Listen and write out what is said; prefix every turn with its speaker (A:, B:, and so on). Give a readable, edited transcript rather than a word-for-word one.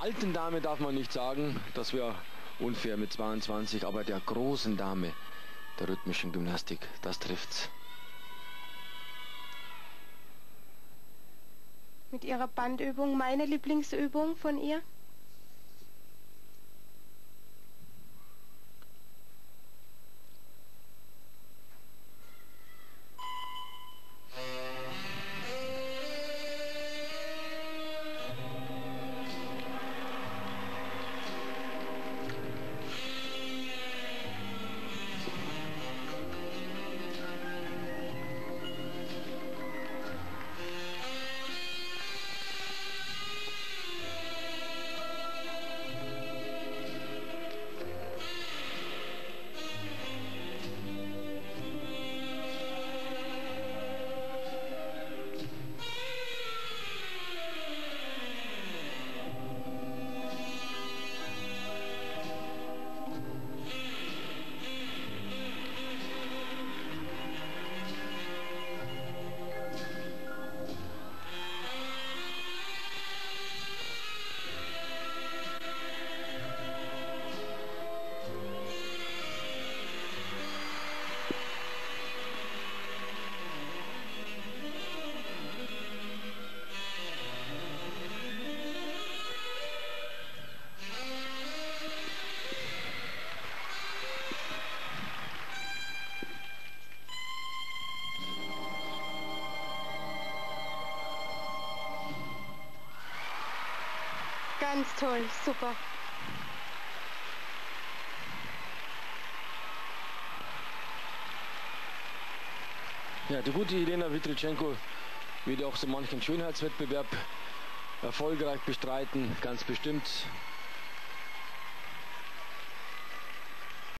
A: alten Dame darf man nicht sagen, das wäre unfair mit 22, aber der großen Dame der rhythmischen Gymnastik, das trifft's.
B: Mit ihrer Bandübung, meine Lieblingsübung von ihr? Ganz toll, super.
A: Ja, die gute Elena Vitrichenko wird auch so manchen Schönheitswettbewerb erfolgreich bestreiten, ganz bestimmt.